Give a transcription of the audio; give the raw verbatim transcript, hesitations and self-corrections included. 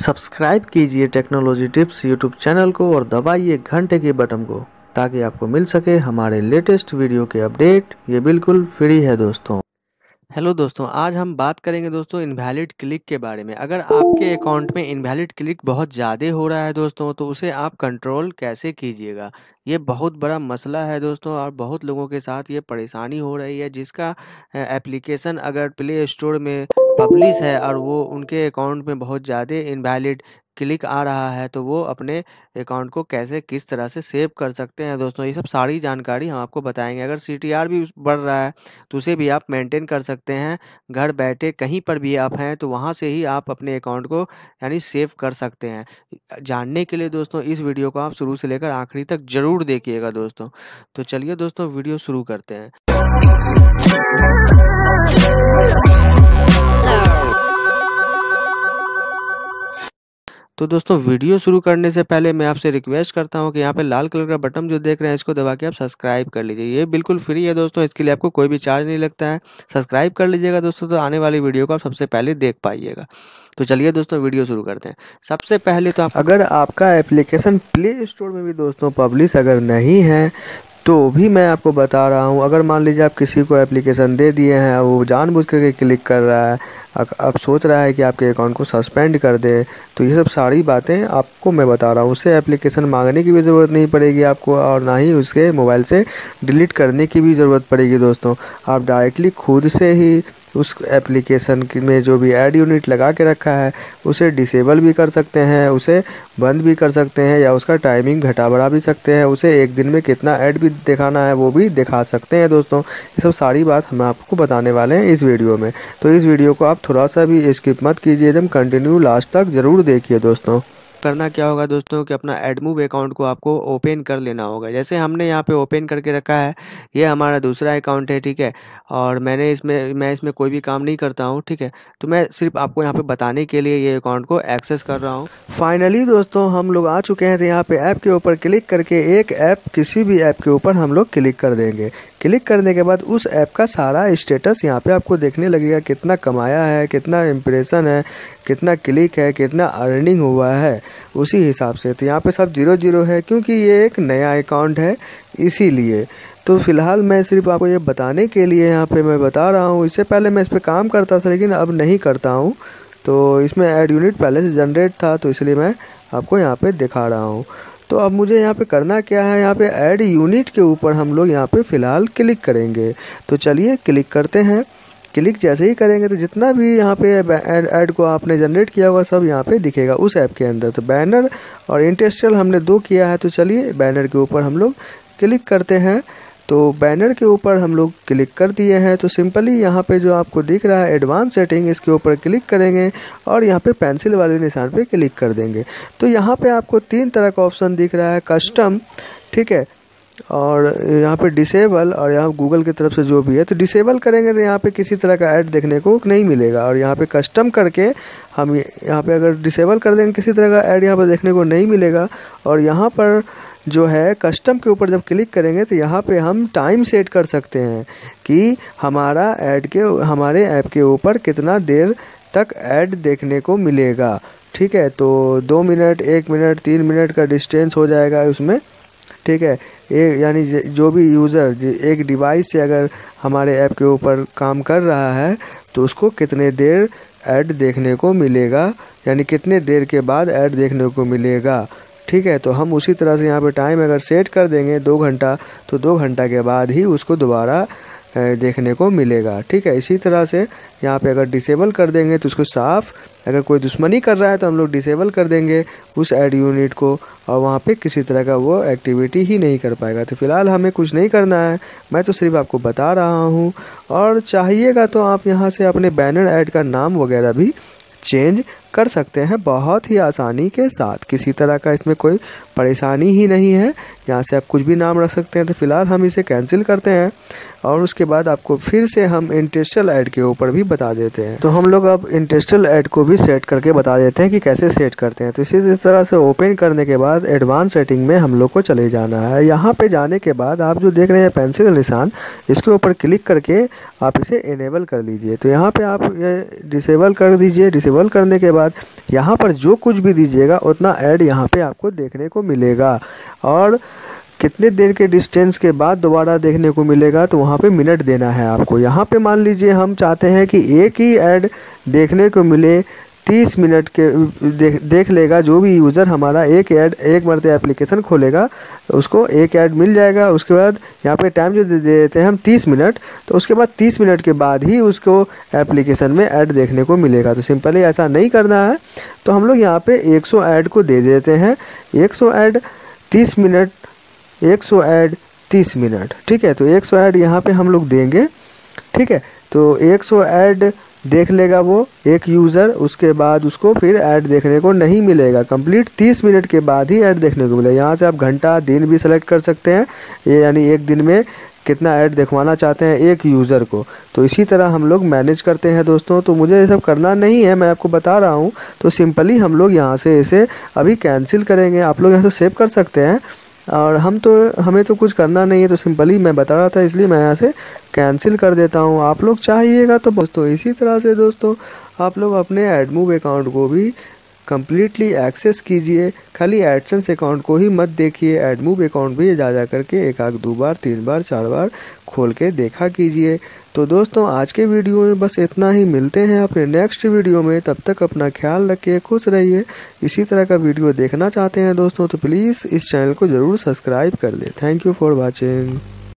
Subscribe कीजिए technology tips YouTube channel को और दबाइए घंटे के बटन को ताकि आपको मिल सके हमारे लेटेस्ट वीडियो के अपडेट। ये बिल्कुल फ्री है दोस्तों। हेलो दोस्तों, आज हम बात करेंगे दोस्तों इनवैलिड क्लिक के बारे में। अगर आपके अकाउंट में इनवैलिड क्लिक बहुत ज़्यादा हो रहा है दोस्तों, तो उसे आप कंट्रोल कैसे कीजिएगा, ये बहुत बड़ा मसला है दोस्तों और बहुत लोगों के साथ ये परेशानी हो रही है। जिसका एप्लीकेशन अगर प्ले स्टोर में पब्लिश है और वो उनके अकाउंट में बहुत ज़्यादा इनवैलिड क्लिक आ रहा है, तो वो अपने अकाउंट को कैसे किस तरह से सेव कर सकते हैं दोस्तों, ये सब सारी जानकारी हम आपको बताएंगे। अगर सी टी आर भी बढ़ रहा है तो उसे भी आप मेंटेन कर सकते हैं। घर बैठे कहीं पर भी आप हैं तो वहाँ से ही आप अपने अकाउंट को यानी सेव कर सकते हैं। जानने के लिए दोस्तों इस वीडियो को आप शुरू से लेकर आखिरी तक ज़रूर देखिएगा दोस्तों। तो चलिए दोस्तों वीडियो शुरू करते हैं। तो दोस्तों वीडियो शुरू करने से पहले मैं आपसे रिक्वेस्ट करता हूं कि यहाँ पे लाल कलर का बटन जो देख रहे हैं इसको दबा के आप सब्सक्राइब कर लीजिए। ये बिल्कुल फ्री है दोस्तों, इसके लिए आपको कोई भी चार्ज नहीं लगता है। सब्सक्राइब कर लीजिएगा दोस्तों, तो आने वाली वीडियो को आप सबसे पहले देख पाइएगा। तो चलिए दोस्तों वीडियो शुरू करते हैं। सबसे पहले तो आप अगर आपका एप्लीकेशन प्ले स्टोर में भी दोस्तों पब्लिश अगर नहीं है तो भी मैं आपको बता रहा हूं। अगर मान लीजिए आप किसी को एप्लीकेशन दे दिए हैं, वो जानबूझ करके क्लिक कर रहा है, अब सोच रहा है कि आपके अकाउंट को सस्पेंड कर दे, तो ये सब सारी बातें आपको मैं बता रहा हूँ। उससे एप्लीकेशन मांगने की भी ज़रूरत नहीं पड़ेगी आपको और ना ही उसके मोबाइल से डिलीट करने की भी ज़रूरत पड़ेगी दोस्तों। आप डायरेक्टली खुद से ही उस एप्लीकेशन में जो भी ऐड यूनिट लगा के रखा है उसे डिसेबल भी कर सकते हैं, उसे बंद भी कर सकते हैं या उसका टाइमिंग घटा बढ़ा भी सकते हैं। उसे एक दिन में कितना ऐड भी दिखाना है वो भी दिखा सकते हैं दोस्तों। ये सब सारी बात हम आपको बताने वाले हैं इस वीडियो में। तो इस वीडियो को आप थोड़ा सा भी स्किप मत कीजिए, एकदम कंटिन्यू लास्ट तक ज़रूर देखिए दोस्तों। करना क्या होगा दोस्तों कि अपना एडमूव अकाउंट को आपको ओपन कर लेना होगा। जैसे हमने यहाँ पे ओपन करके रखा है, ये हमारा दूसरा अकाउंट है, ठीक है। और मैंने इसमें मैं इसमें कोई भी काम नहीं करता हूँ, ठीक है। तो मैं सिर्फ आपको यहाँ पे बताने के लिए ये अकाउंट को एक्सेस कर रहा हूँ। फाइनली दोस्तों हम लोग आ चुके हैं। तो यहाँ पे ऐप के ऊपर क्लिक करके एक ऐप किसी भी ऐप के ऊपर हम लोग क्लिक कर देंगे। क्लिक करने के बाद उस ऐप का सारा स्टेटस यहाँ पे आपको देखने लगेगा, कितना कमाया है, कितना इम्प्रेशन है, कितना क्लिक है, कितना अर्निंग हुआ है, उसी हिसाब से। तो यहाँ पे सब जीरो जीरो है क्योंकि ये एक नया अकाउंट है इसीलिए। तो फिलहाल मैं सिर्फ आपको ये बताने के लिए यहाँ पे मैं बता रहा हूँ। इससे पहले मैं इस पर काम करता था लेकिन अब नहीं करता हूँ। तो इसमें ऐड यूनिट पहले से जनरेट था तो इसलिए मैं आपको यहाँ पे दिखा रहा हूँ। तो अब मुझे यहाँ पे करना क्या है, यहाँ पे ऐड यूनिट के ऊपर हम लोग यहाँ पे फ़िलहाल क्लिक करेंगे। तो चलिए क्लिक करते हैं। क्लिक जैसे ही करेंगे तो जितना भी यहाँ पे ऐड ऐड को आपने जनरेट किया हुआ सब यहाँ पे दिखेगा उस ऐप के अंदर। तो बैनर और इंटेस्ट्रियल हमने दो किया है, तो चलिए बैनर के ऊपर हम लोग क्लिक करते हैं। तो बैनर के ऊपर हम लोग क्लिक कर दिए हैं। तो सिंपली यहाँ पे जो आपको दिख रहा है एडवांस सेटिंग, इसके ऊपर क्लिक करेंगे और यहाँ पे पेंसिल वाले निशान पे क्लिक कर देंगे। तो यहाँ पे आपको तीन तरह का ऑप्शन दिख रहा है, कस्टम, ठीक है, और यहाँ पे डिसेबल और यहाँ गूगल की तरफ से जो भी है। तो डिसेबल करेंगे तो यहाँ पे किसी तरह का ऐड देखने को नहीं मिलेगा और यहाँ पे कस्टम करके हम यहाँ पे अगर डिसेबल कर देंगे किसी तरह का ऐड यहाँ पर देखने को नहीं मिलेगा। और यहाँ पर जो है कस्टम के ऊपर जब क्लिक करेंगे तो यहाँ पे हम टाइम सेट कर सकते हैं कि हमारा ऐड के हमारे ऐप के ऊपर कितना देर तक ऐड देखने को मिलेगा, ठीक है। तो दो मिनट, एक मिनट, तीन मिनट का डिस्टेंस हो जाएगा उसमें, ठीक है। एक यानी जो भी यूज़र एक डिवाइस से अगर हमारे ऐप के ऊपर काम कर रहा है तो उसको कितने देर ऐड देखने को मिलेगा, यानी कितने देर के बाद ऐड देखने को मिलेगा, ठीक है। तो हम उसी तरह से यहाँ पे टाइम अगर सेट कर देंगे दो घंटा, तो दो घंटा के बाद ही उसको दोबारा देखने को मिलेगा, ठीक है। इसी तरह से यहाँ पे अगर डिसेबल कर देंगे तो उसको साफ, अगर कोई दुश्मनी कर रहा है तो हम लोग डिसेबल कर देंगे उस ऐड यूनिट को और वहाँ पे किसी तरह का वो एक्टिविटी ही नहीं कर पाएगा। तो फिलहाल हमें कुछ नहीं करना है, मैं तो सिर्फ आपको बता रहा हूँ। और चाहिएगा तो आप यहाँ से अपने बैनर ऐड का नाम वगैरह भी चेंज कर सकते हैं बहुत ही आसानी के साथ। किसी तरह का इसमें कोई परेशानी ही नहीं है, यहाँ से आप कुछ भी नाम रख सकते हैं। तो फिलहाल हम इसे कैंसिल करते हैं और उसके बाद आपको फिर से हम इंटेस्ट्रियल ऐड के ऊपर भी बता देते हैं। तो हम लोग अब इंटेस्ट्रियल ऐड को भी सेट करके बता देते हैं कि कैसे सेट करते हैं। तो इसी तरह से ओपन करने के बाद एडवांस सेटिंग में हम लोग को चले जाना है। यहाँ पे जाने के बाद आप जो देख रहे हैं पेंसिल निशान, इसके ऊपर क्लिक करके आप इसे इनेबल कर लीजिए। तो यहाँ पे आप ये डिसेबल कर दीजिए। डिसेबल करने के बाद बाद यहाँ पर जो कुछ भी दीजिएगा उतना ऐड यहाँ पे आपको देखने को मिलेगा। और कितने देर के डिस्टेंस के बाद दोबारा देखने को मिलेगा तो वहाँ पे मिनट देना है आपको। यहाँ पे मान लीजिए हम चाहते हैं कि एक ही ऐड देखने को मिले, तीस मिनट के देख देख लेगा जो भी यूज़र हमारा एक ऐड एक मरते एप्लीकेशन खोलेगा तो उसको एक ऐड मिल जाएगा। उसके बाद यहाँ पे टाइम जो दे देते हैं हम तीस मिनट, तो उसके बाद तीस मिनट के बाद ही उसको एप्लीकेशन में ऐड देखने को मिलेगा। तो सिंपली ऐसा नहीं करना है, तो हम लोग यहाँ पे सौ ऐड को दे देते हैं, सौ ऐड तीस मिनट, सौ ऐड तीस मिनट, ठीक है। तो सौ ऐड यहाँ पे हम लोग देंगे, ठीक है। तो सौ ऐड देख लेगा वो एक यूज़र, उसके बाद उसको फिर ऐड देखने को नहीं मिलेगा। कंप्लीट तीस मिनट के बाद ही ऐड देखने को मिलेगा। यहाँ से आप घंटा दिन भी सेलेक्ट कर सकते हैं, ये यानी एक दिन में कितना ऐड दिखवाना चाहते हैं एक यूज़र को। तो इसी तरह हम लोग मैनेज करते हैं दोस्तों। तो मुझे ये सब करना नहीं है, मैं आपको बता रहा हूँ। तो सिंपली हम लोग यहाँ से इसे अभी कैंसिल करेंगे। आप लोग यहाँ से सेव कर सकते हैं, और हम तो हमें तो कुछ करना नहीं है, तो सिंपली मैं बता रहा था इसलिए मैं यहाँ से कैंसिल कर देता हूँ। आप लोग चाहिएगा तो दोस्तों इसी तरह से दोस्तों आप लोग अपने एडमूव अकाउंट को भी कम्प्लीटली एक्सेस कीजिए। खाली एडसेंस अकाउंट को ही मत देखिए, एडमूव अकाउंट भी जा जा करके एक आध दो बार तीन बार चार बार खोल के देखा कीजिए। तो दोस्तों आज के वीडियो में बस इतना ही, मिलते हैं अपने नेक्स्ट वीडियो में। तब तक अपना ख्याल रखिए, खुश रहिए। इसी तरह का वीडियो देखना चाहते हैं दोस्तों तो प्लीज़ इस चैनल को ज़रूर सब्सक्राइब कर लें। Thank you for watching.